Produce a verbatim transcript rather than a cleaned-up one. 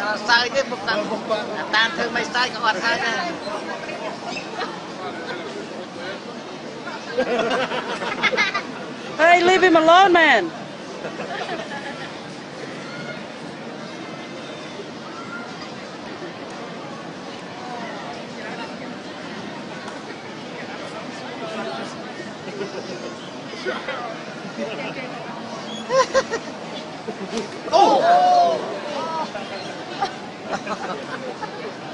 sai chứ một tầng tan thương mấy sai còn sai nè. Hey, leave him alone, man. Oh!